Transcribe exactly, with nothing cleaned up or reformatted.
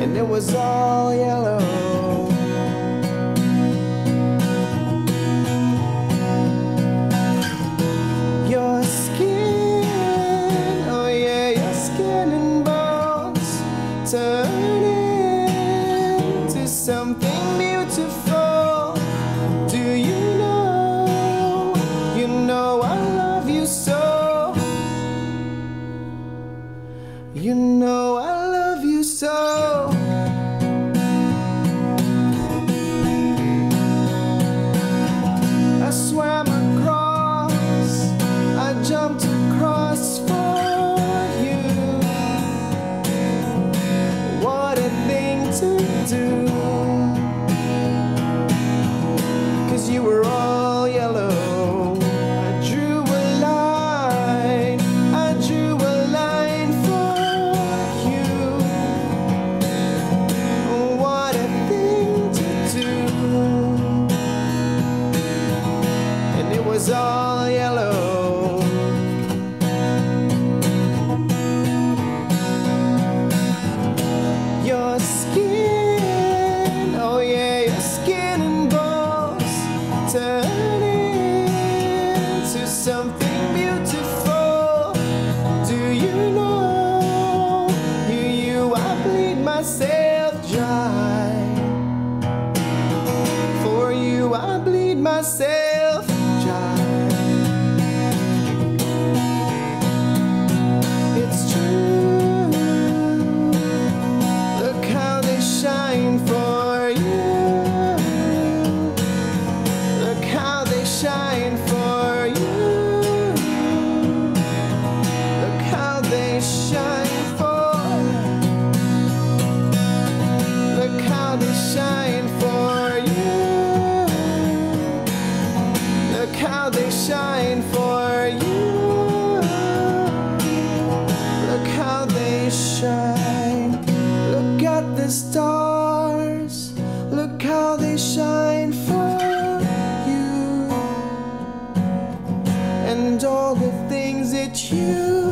and it was all yellow. Your skin, oh yeah, your skin and bones turn into something beautiful. Do you know, you know I love you so. You know I love you so. I swam across, I jumped across for you. What a thing to do, 'cause you were all yellow. I drew a line, I drew a line for you. What a thing to do, and it was all yellow. Your skin, oh yeah, your skin and bones turn into something beautiful. Do you know, you, you, I bleed myself dry. For you I bleed myself dry. It's true, look how they shine for you. Look how they shine for you. Look how they shine for. Look how they shine for you. Look how they shine for you. Look how they shine. Look at the stars. Look how they shine for you. And all the things that you